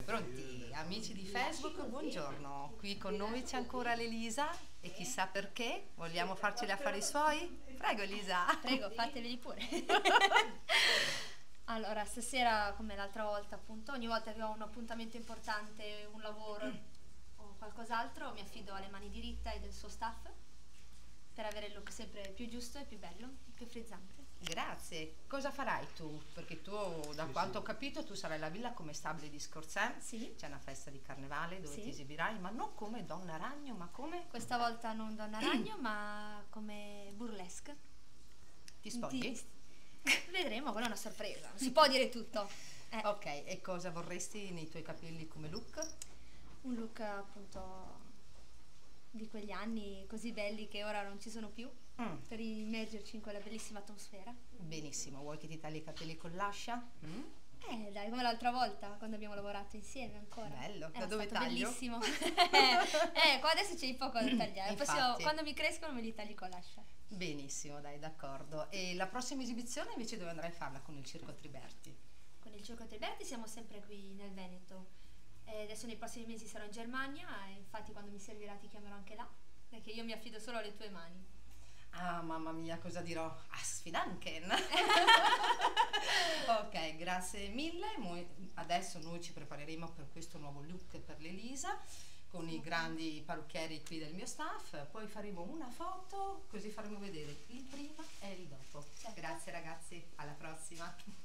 Pronti, amici di Facebook, buongiorno. Qui con noi c'è ancora l'Elisa e chissà perché. Vogliamo farci gli affari suoi? Prego Elisa. Prego, fateveli pure. Allora, stasera, come l'altra volta, appunto, ogni volta che ho un appuntamento importante, un lavoro o qualcos'altro, mi affido alle mani di Ritta e del suo staff per avere il look sempre più giusto e più bello, più frizzante. Grazie. Cosa farai tu? Perché tu, da quanto ho capito, tu sarai alla Villa Commestabile di Scorzè. Sì. C'è una festa di carnevale dove Sì. ti esibirai, ma non come Donna Ragno, ma come... Questa volta non Donna Ragno, ma come burlesque. Ti spogli? Vedremo, quella è una sorpresa, non si può dire tutto. Ok, e cosa vorresti nei tuoi capelli come look? Un look appunto di quegli anni così belli che ora non ci sono più, per immergerci in quella bellissima atmosfera. Benissimo, vuoi che ti tagli i capelli con l'ascia? Dai, come l'altra volta quando abbiamo lavorato insieme ancora. Bello, Era da dove stato taglio? bellissimo. Qua adesso c'è poco da tagliare, Infatti. quando mi crescono me li tagli con l'ascia. Benissimo, dai, d'accordo. E la prossima esibizione invece dove andrai a farla con il Circo Triberti? Con il Circo Triberti siamo sempre qui nel Veneto. Adesso nei prossimi mesi sarò in Germania e infatti quando mi servirà ti chiamerò anche là, perché io mi affido solo alle tue mani. Ah, mamma mia, cosa dirò? Sfidanken! Ok, grazie mille. Adesso noi ci prepareremo per questo nuovo look per l'Elisa con i grandi parrucchieri qui del mio staff, poi faremo una foto così faremo vedere il prima e il dopo. Certo. Grazie ragazzi, alla prossima.